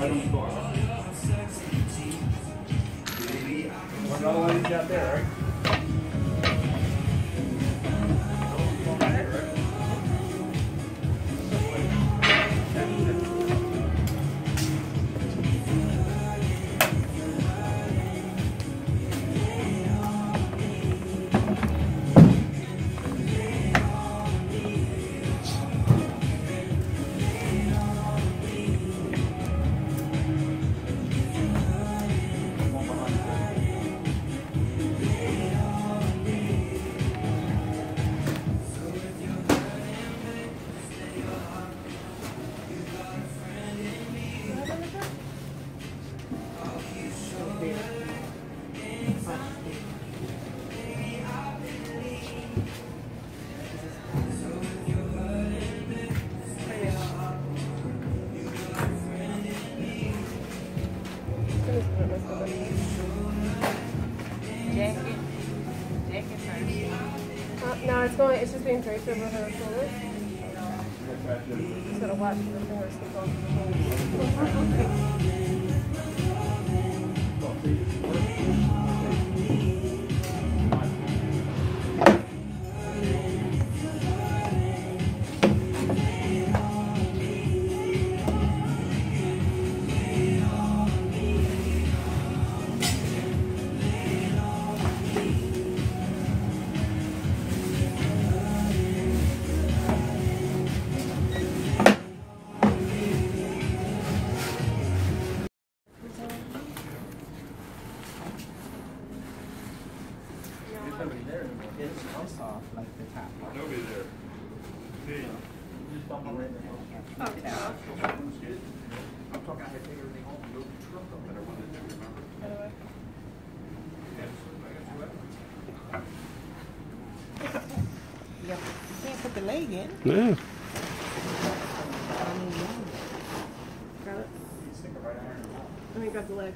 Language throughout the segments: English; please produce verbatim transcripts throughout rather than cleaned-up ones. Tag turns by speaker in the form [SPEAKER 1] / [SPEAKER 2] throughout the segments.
[SPEAKER 1] Another one you got there, right?
[SPEAKER 2] No, it's going. It's just being draped over her shoulders. Just gotta watch for the hair slip off the
[SPEAKER 1] Nobody there. Okay. I'm talking, I had to take everything home and load the truck up that I wanted to, remember?
[SPEAKER 2] By the way.
[SPEAKER 3] You can't put the leg in.
[SPEAKER 4] Yeah.
[SPEAKER 2] Grab it. Let me grab the leg.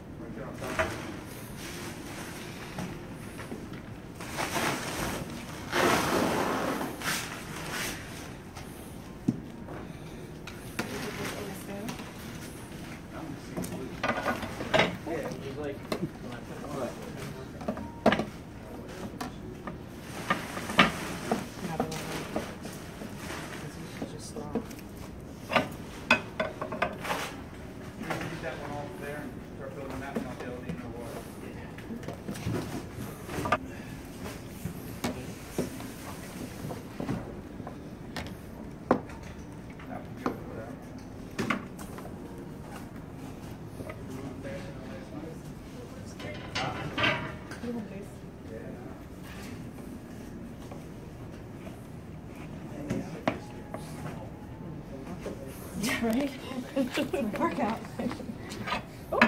[SPEAKER 2] Yeah, right? Workout. Oh.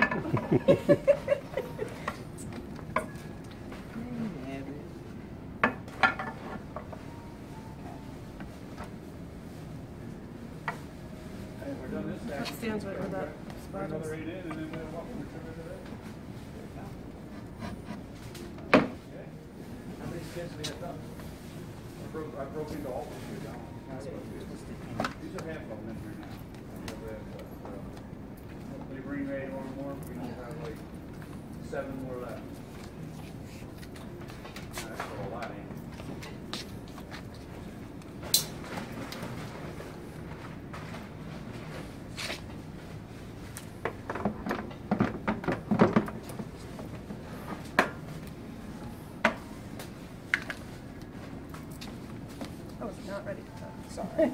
[SPEAKER 2] That stands right where that spot is.
[SPEAKER 1] Another eight in and then we'll walk over to that. Okay. How many skins do we have done? I broke, I broke into all of them down. These are half of them in here now. Hopefully bring eight or more, we will have like seven more left. That's a lot, ain't it?
[SPEAKER 2] I was not ready for that.
[SPEAKER 3] Sorry.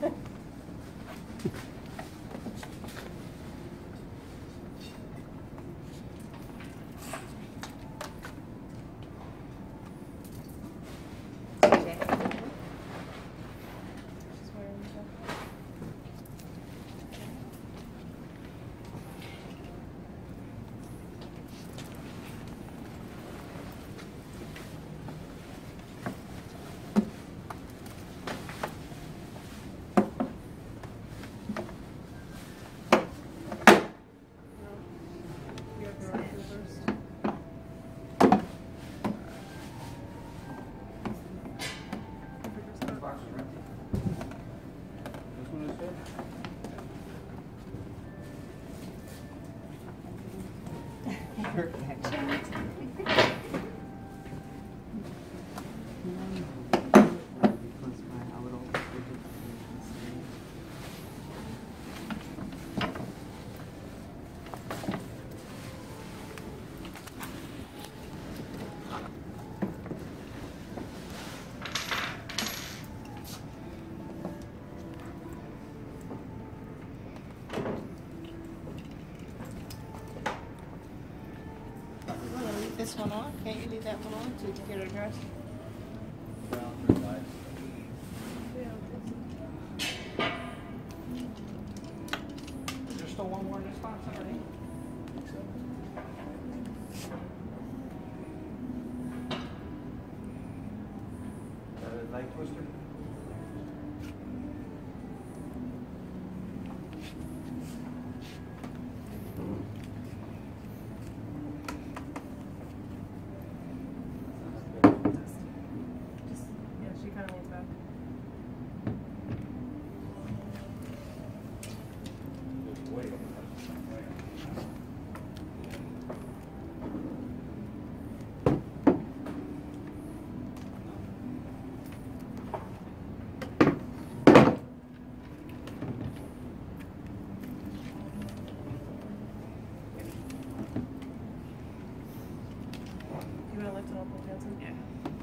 [SPEAKER 3] This one on? Can't you leave that one on to get her dressed?
[SPEAKER 1] Is there still one more in this box underneath? Uh, light twister?
[SPEAKER 2] Yeah.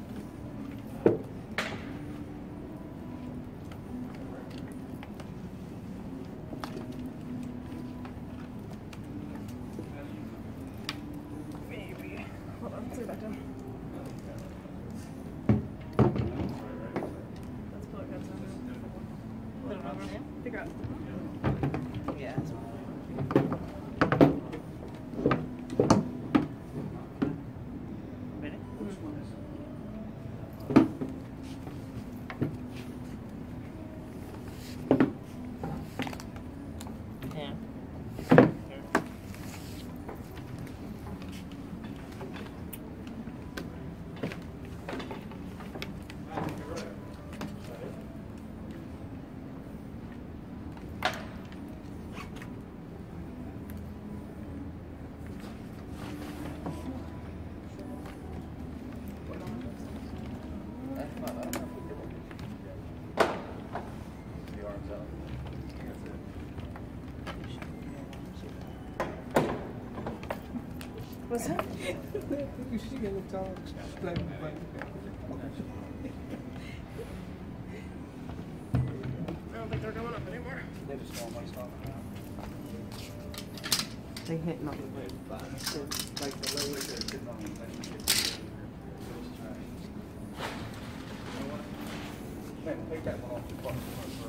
[SPEAKER 2] Maybe. Hold on, let's get back down. Let's pull it guns on there.
[SPEAKER 3] Put it on there?
[SPEAKER 2] Figure out.
[SPEAKER 3] Yeah. Ready? Yeah.
[SPEAKER 2] What's that?
[SPEAKER 3] You should get a dog.
[SPEAKER 2] I don't think they're going up anymore.
[SPEAKER 1] They just don't like stuff.
[SPEAKER 3] They hit nothing but
[SPEAKER 1] Like the lower they're sitting on the Man, take that one off the bus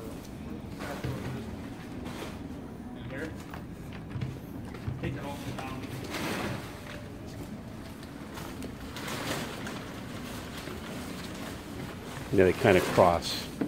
[SPEAKER 1] for here. Take it off the down.
[SPEAKER 4] Yeah, they kind of cross.